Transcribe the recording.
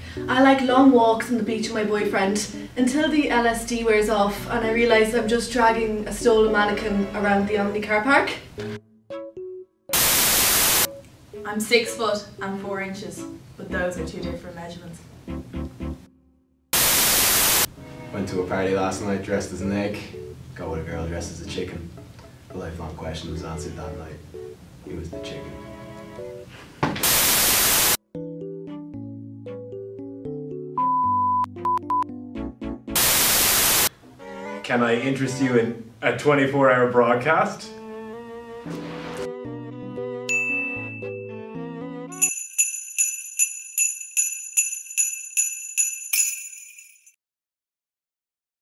I like long walks on the beach with my boyfriend until the LSD wears off and I realise I'm just dragging a stolen mannequin around the Omni car park. I'm 6 foot and 4 inches, but those are 2 different measurements. Went to a party last night dressed as an egg, got with a girl dressed as a chicken. The lifelong question was answered that night. He was the chicken. Can I interest you in a 24-hour broadcast?